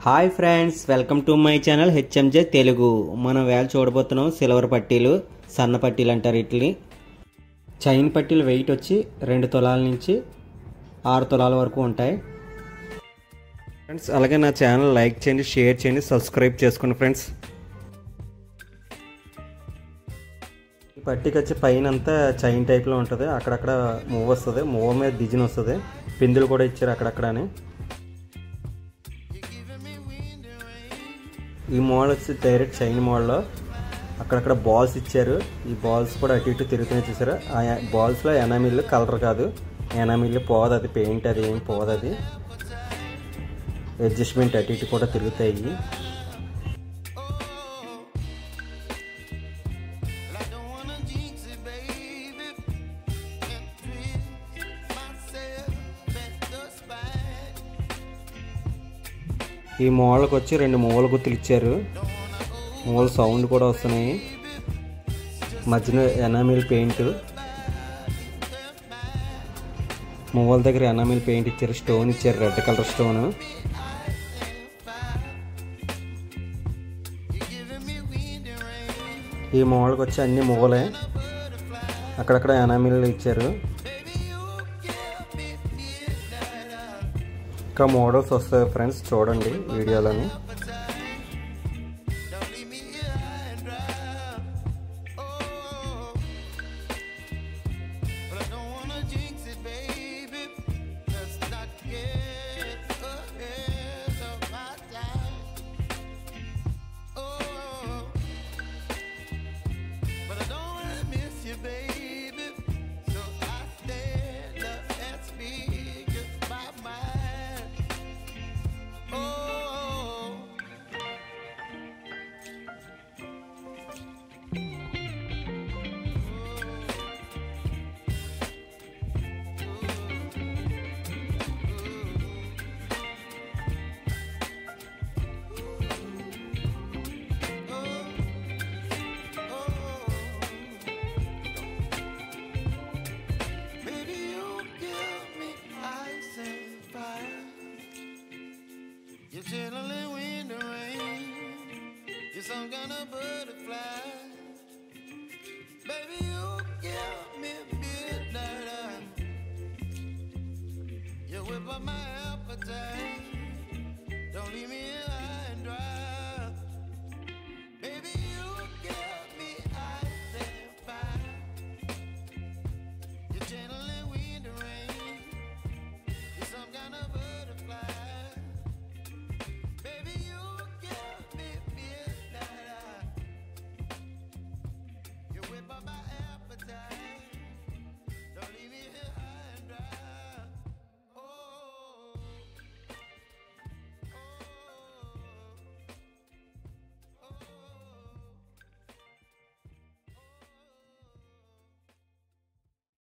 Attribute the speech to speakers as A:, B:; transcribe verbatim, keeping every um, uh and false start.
A: Hi friends, welcome to my channel H M J Telugu. మనం వేళ చూడబోతున్నాం సిల్వర్ పట్టీలు, సన్న పట్టీలు అంటారు వీటిని. చైన్ పట్టీలు వెయిట్ వచ్చి రెండు తులాల నుంచి ఆరు తులాల వరకు ఉంటాయి ఫ్రెండ్స్. అలాగే నా ఛానల్ లైక్ చేయండి, షేర్ చేయండి, సబ్స్క్రైబ్ చేసుకోండి ఫ్రెండ్స్. ఈ పట్టీకి వచ్చి పైన అంతా చైన్ టైప్లో ఉంటుంది, అక్కడక్కడ మూవ్ వస్తుంది, మూవ్ మీద డిజైన్ వస్తుంది, పిందులు కూడా ఇచ్చారు అక్కడక్కడ అని. ఈ మోడల్ వచ్చి డైరెక్ట్ చైన్ మోడల్లో అక్కడక్కడ బాల్స్ ఇచ్చారు. ఈ బాల్స్ కూడా అటు ఇటు తిరుగుతున్నాయి చూసారు. ఆ బాల్స్లో ఎనామిల్ కలర్ కాదు, ఎనామిల్ పోదు, అది పెయింట్, అది ఏం పోదు, అది అడ్జస్ట్మెంట్ అటు ఇటు కూడా తిరుగుతాయి. ఈ మోడల్కి వచ్చి రెండు మూల గుర్తులు ఇచ్చారు, మూల సౌండ్ కూడా వస్తున్నాయి. మధ్యలో ఎనామిల్ పెయింట్, మూల దగ్గర ఎనామిల్ పెయింట్ ఇచ్చారు, స్టోన్ ఇచ్చారు, రెడ్ కలర్ స్టోన్. ఈ మోడల్కి వచ్చి అన్ని మూలే, అక్కడక్కడ ఎనామిల్ ఇచ్చారు. ఇంకా మోడల్స్ వస్తాయి ఫ్రెండ్స్, చూడండి వీడియోలోని.
B: You're chilling in the rain. You're some kind of butterfly. Baby, you give me midnight. You whip up my appetite.